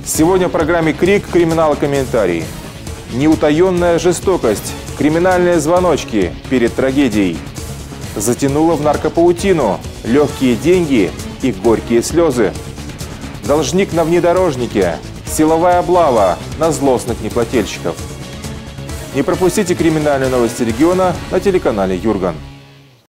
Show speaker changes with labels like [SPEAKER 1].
[SPEAKER 1] Сегодня в программе «Крик. Криминал и комментарий». Неутаенная жестокость, криминальные звоночки перед трагедией. Затянуло в наркопаутину, легкие деньги и горькие слезы. Должник на внедорожнике, силовая облава на злостных неплательщиков. Не пропустите криминальные новости региона на телеканале «Юрган».